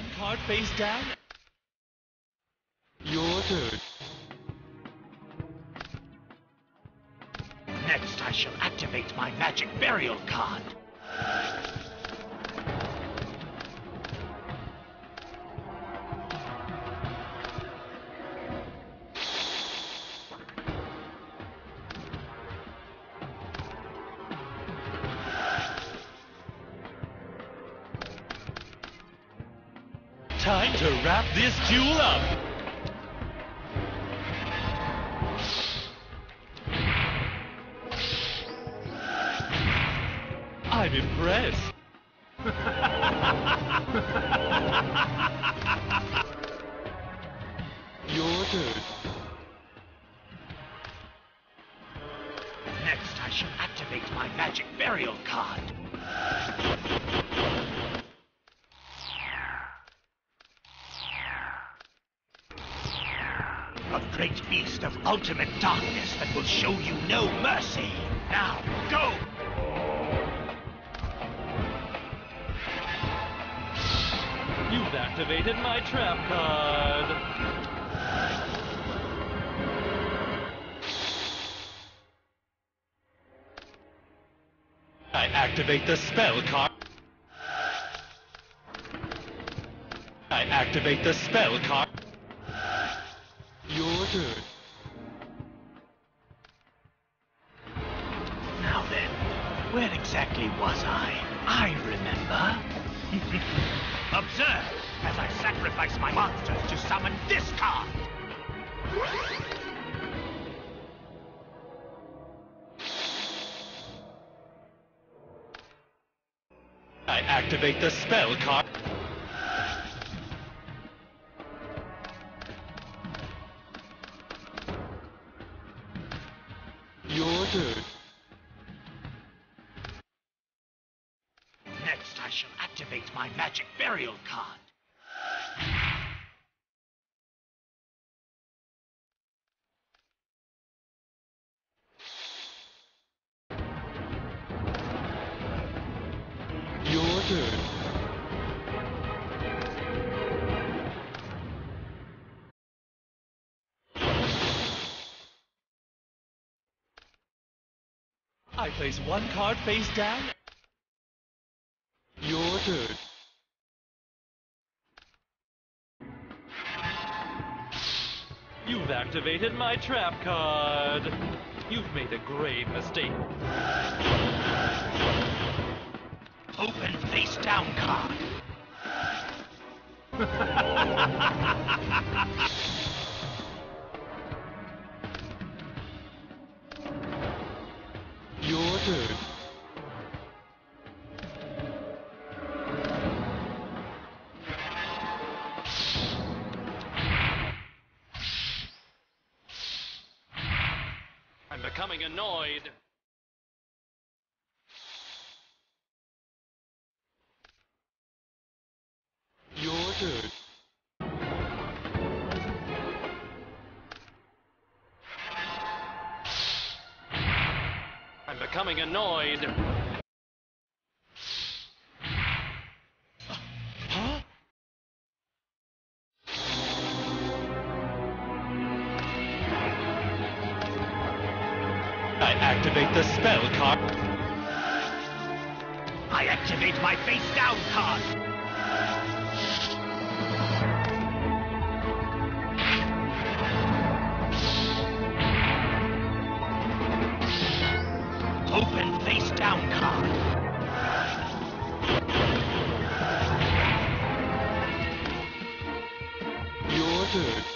one card face down. Your turn. Next, I shall activate my magic burial card. Time to wrap this duel up. I'm impressed. Your turn. Next, I shall activate my magic burial card. A great beast of ultimate darkness that will show you no mercy. Now, go! You've activated my trap card. I activate the spell card. I activate the spell card. Your turn. Now then, where exactly was I? I remember. Observe as I sacrifice my monsters to summon this card. I activate the spell card. Your turn. Next, I shall activate my magic burial card. Your turn. I place one card face down. Your turn. You've activated my trap card. You've made a grave mistake. Open face down card. Your turn. I'm becoming annoyed. Your turn. I'm becoming annoyed. Huh? I activate the spell card. I activate my face down card. Open face down card. Your turn.